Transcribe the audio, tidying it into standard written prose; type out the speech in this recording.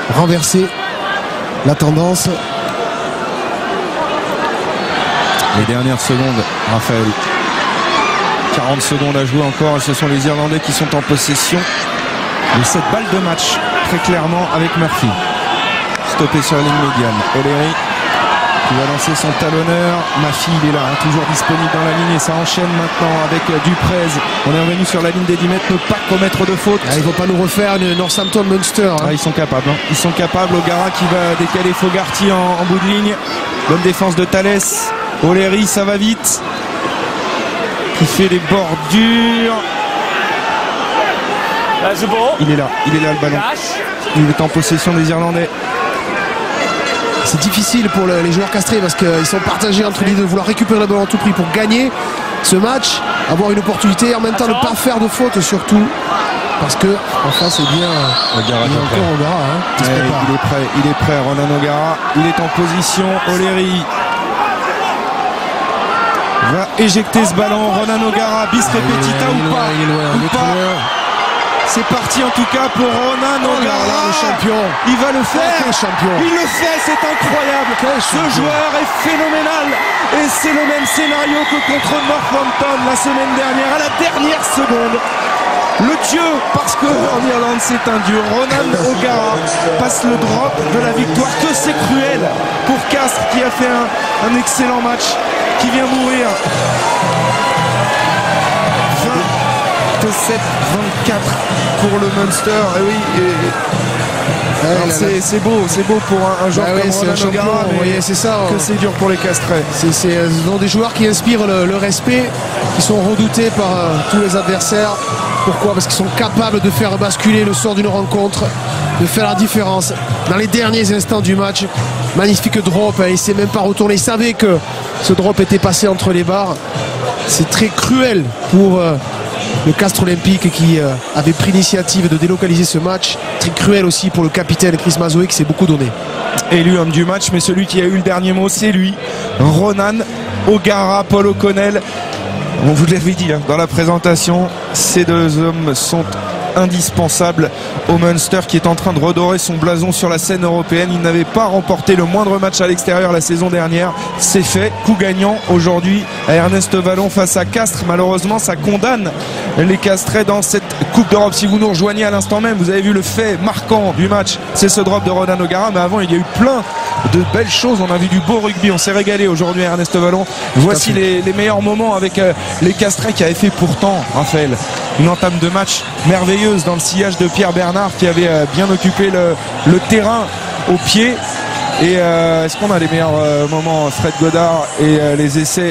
renverser la tendance. Les dernières secondes, Raphaël. 40 secondes à jouer encore et ce sont les Irlandais qui sont en possession de cette balle de match, très clairement avec Murphy. Stoppé sur la ligne médiane. O'Leary qui va lancer son talonneur. Murphy, il est là, hein, toujours disponible dans la ligne et ça enchaîne maintenant avec Duprez. On est revenu sur la ligne des 10 mètres, ne pas commettre de faute. Ils ne vont pas nous refaire le Northampton-Munster. Hein. Ils sont capables. Hein. Ils sont capables. O'Gara qui va décaler Fogarty en bout de ligne. Bonne défense de Thales. O'Leary, ça va vite. Qui fait les bordures. Il est là le ballon. Il est en possession des Irlandais. C'est difficile pour les joueurs castrés parce qu'ils sont partagés entre l'idée de vouloir récupérer le ballon à tout prix pour gagner ce match, avoir une opportunité et en même temps ne pas faire de faute surtout. Parce que en face c'est bien O'Gara. Hein, il est prêt, Ronan O'Gara. Il est en position. O'Leary va éjecter ce ballon. Ronan O'Gara, bis repetita ou pas? C'est parti en tout cas pour Ronan O'Gara. Le champion. Il va le faire. Champion. Il le fait, c'est incroyable. Ce joueur est phénoménal. Et c'est le même scénario que contre Northampton la semaine dernière, à la dernière seconde. Le dieu, parce que en Irlande c'est un dieu. Ronan O'Gara passe le drop de la victoire. Que c'est cruel pour Castres qui a fait un excellent match, qui vient mourir. 27-24 pour le Munster. Et oui, c'est beau pour un joueur comme Ronan O'Gara, mais c'est ça. Que c'est dur pour les Castrés. Ce sont des joueurs qui inspirent le respect, qui sont redoutés par tous les adversaires. Pourquoi? Parce qu'ils sont capables de faire basculer le sort d'une rencontre, de faire la différence. Dans les derniers instants du match, magnifique drop, il ne s'est même pas retourné. Il savait que ce drop était passé entre les barres. C'est très cruel pour le Castres Olympique qui avait pris l'initiative de délocaliser ce match. Très cruel aussi pour le capitaine Chris Mazoé qui s'est beaucoup donné. Élu homme du match, mais celui qui a eu le dernier mot, c'est lui, Ronan O'Gara. Paul O'Connell, on vous l'avait dit hein, dans la présentation, ces deux hommes sont indispensables au Munster qui est en train de redorer son blason sur la scène européenne. Il n'avait pas remporté le moindre match à l'extérieur la saison dernière. C'est fait, coup gagnant aujourd'hui à Ernest Vallon face à Castres. Malheureusement, ça condamne les Castrais dans cette Coupe d'Europe. Si vous nous rejoignez à l'instant même, vous avez vu le fait marquant du match, c'est ce drop de Ronan O'Gara, mais avant il y a eu plein de belles choses. On a vu du beau rugby, on s'est régalé aujourd'hui à Ernest Vallon. Voici les meilleurs moments avec les Castrais qui avaient fait pourtant, Raphaël, une entame de match merveilleuse dans le sillage de Pierre Bernard qui avait bien occupé le terrain au pied. Et est-ce qu'on a les meilleurs moments, Fred Godard et les essais